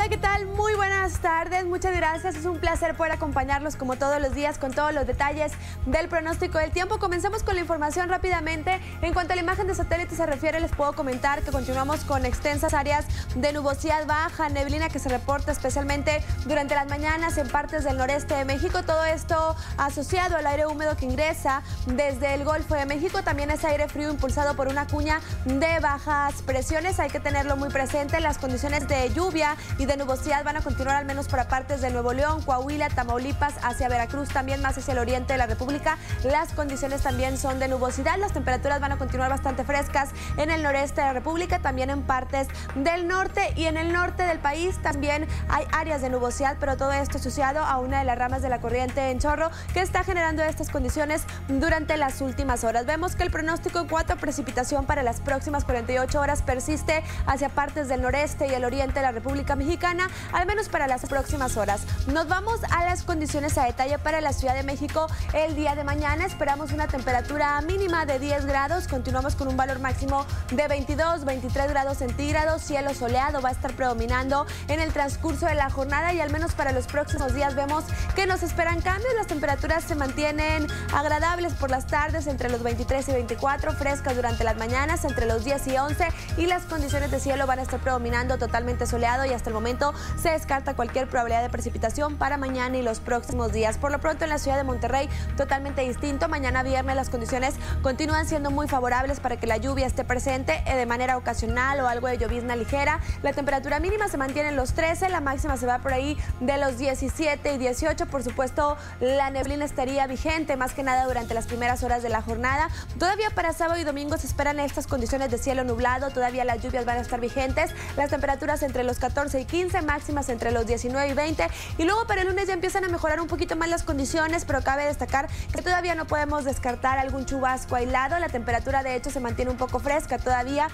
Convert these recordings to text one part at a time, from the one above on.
Hola, ¿qué tal? Muy buenas tardes, muchas gracias. Es un placer poder acompañarlos como todos los días con todos los detalles del pronóstico del tiempo. Comencemos con la información rápidamente. En cuanto a la imagen de satélite se refiere, les puedo comentar que continuamos con extensas áreas de nubosidad baja, neblina que se reporta especialmente durante las mañanas en partes del noreste de México. Todo esto asociado al aire húmedo que ingresa desde el Golfo de México. También es aire frío impulsado por una cuña de bajas presiones. Hay que tenerlo muy presente. Las condiciones de lluvia y de nubosidad van a continuar al menos para partes de Nuevo León, Coahuila, Tamaulipas, hacia Veracruz, también más hacia el oriente de la República. Las condiciones también son de nubosidad. Las temperaturas van a continuar bastante frescas en el noreste de la República, también en partes del norte, y en el norte del país también hay áreas de nubosidad, pero todo esto asociado a una de las ramas de la corriente en chorro que está generando estas condiciones durante las últimas horas. Vemos que el pronóstico en cuanto a precipitación para las próximas 48 horas persiste hacia partes del noreste y el oriente de la República Mexicana, al menos para las próximas horas. Nos vamos a las condiciones a detalle para la Ciudad de México el día de mañana. Esperamos una temperatura mínima de 10 grados, continuamos con un valor máximo de 22, 23 grados centígrados, cielo soleado va a estar predominando en el transcurso de la jornada, y al menos para los próximos días vemos que nos esperan cambios. Las temperaturas se mantienen agradables por las tardes entre los 23 y 24, frescas durante las mañanas entre los 10 y 11, y las condiciones de cielo van a estar predominando totalmente soleado, y hasta el momento se descarta cualquier probabilidad de precipitación para mañana y los próximos días. Por lo pronto en la ciudad de Monterrey totalmente distinto. Mañana viernes las condiciones continúan siendo muy favorables para que la lluvia esté presente de manera ocasional o algo de llovizna ligera. La temperatura mínima se mantiene en los 13, la máxima se va por ahí de los 17 y 18. Por supuesto, la neblina estaría vigente más que nada durante las primeras horas de la jornada. Todavía para sábado y domingo se esperan estas condiciones de cielo nublado, todavía las lluvias van a estar vigentes. Las temperaturas entre los 14 y 15, máximas entre los 19 y 20, y luego para el lunes ya empiezan a mejorar un poquito más las condiciones, pero cabe destacar que todavía no podemos descartar algún chubasco aislado. La temperatura de hecho se mantiene un poco fresca todavía,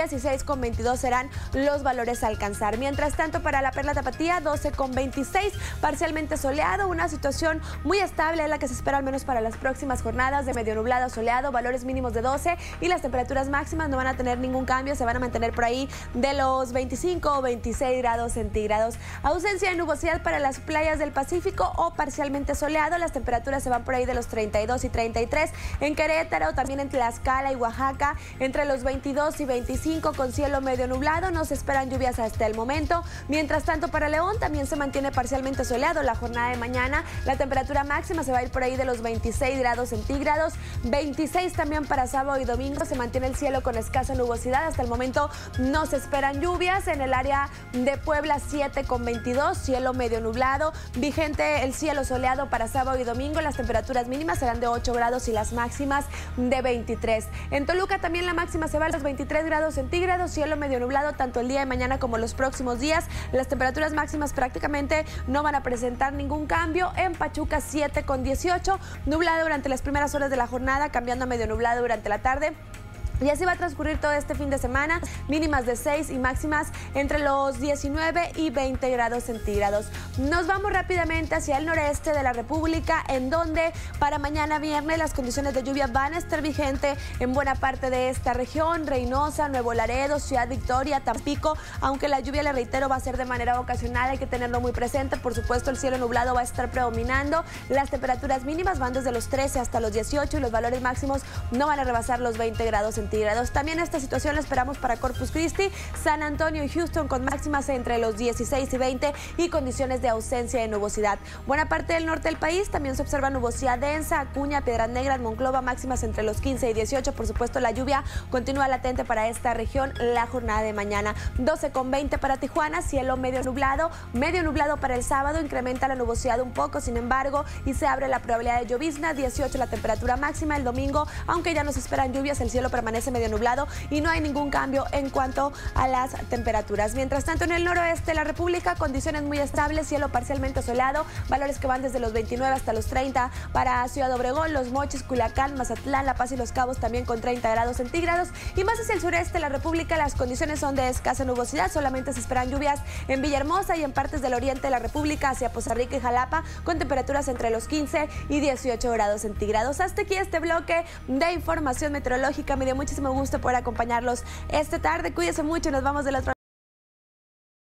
16,22 serán los valores a alcanzar. Mientras tanto, para la Perla Tapatía, 12,26, parcialmente soleado, una situación muy estable es la que se espera al menos para las próximas jornadas, de medio nublado a soleado, valores mínimos de 12, y las temperaturas máximas no van a tener ningún cambio, se van a mantener por ahí de los 25 o 26 grados centígrados. Ausencia de nubosidad para las playas del Pacífico o parcialmente soleado, las temperaturas se van por ahí de los 32 y 33, en Querétaro, también en Tlaxcala y Oaxaca, entre los 22 y 25 con cielo medio nublado, no se esperan lluvias hasta el momento. Mientras tanto, para León también se mantiene parcialmente soleado la jornada de mañana, la temperatura máxima se va a ir por ahí de los 26 grados centígrados, 26 también para sábado y domingo, se mantiene el cielo con escasa nubosidad, hasta el momento no se esperan lluvias. En el área de Puebla, 7,22, cielo medio nublado, vigente el cielo soleado para sábado y domingo, las temperaturas mínimas serán de 8 grados y las máximas de 23. En Toluca también la máxima se va a los 23 grados centígrados, cielo medio nublado tanto el día de mañana como los próximos días, las temperaturas máximas prácticamente no van a presentar ningún cambio. En Pachuca, 7,18, nublado durante las primeras horas de la jornada, cambiando a medio nublado durante la tarde. Y así va a transcurrir todo este fin de semana, mínimas de 6 y máximas entre los 19 y 20 grados centígrados. Nos vamos rápidamente hacia el noreste de la República, en donde para mañana viernes las condiciones de lluvia van a estar vigentes en buena parte de esta región: Reynosa, Nuevo Laredo, Ciudad Victoria, Tampico. Aunque la lluvia, le reitero, va a ser de manera ocasional, hay que tenerlo muy presente. Por supuesto, el cielo nublado va a estar predominando. Las temperaturas mínimas van desde los 13 hasta los 18 y los valores máximos no van a rebasar los 20 grados centígrados. También esta situación la esperamos para Corpus Christi, San Antonio y Houston, con máximas entre los 16 y 20 y condiciones de ausencia de nubosidad. Buena parte del norte del país también se observa nubosidad densa, Acuña, Piedras Negras, Monclova, máximas entre los 15 y 18. Por supuesto, la lluvia continúa latente para esta región la jornada de mañana. 12,20 para Tijuana, cielo medio nublado para el sábado, incrementa la nubosidad un poco, sin embargo, y se abre la probabilidad de llovizna. 18 la temperatura máxima. El domingo, aunque ya no se esperan lluvias, el cielo permanece medio nublado y no hay ningún cambio en cuanto a las temperaturas. Mientras tanto, en el noroeste de la República, condiciones muy estables, cielo parcialmente soleado, valores que van desde los 29 hasta los 30 para Ciudad Obregón, Los Mochis, Culiacán, Mazatlán, La Paz y Los Cabos, también con 30 grados centígrados. Y más hacia el sureste de la República, las condiciones son de escasa nubosidad, solamente se esperan lluvias en Villahermosa y en partes del oriente de la República, hacia Poza Rica y Jalapa, con temperaturas entre los 15 y 18 grados centígrados. Hasta aquí este bloque de información meteorológica. Me dio muchísimo gusto poder acompañarlos esta tarde. Cuídense mucho y nos vamos del otro lado.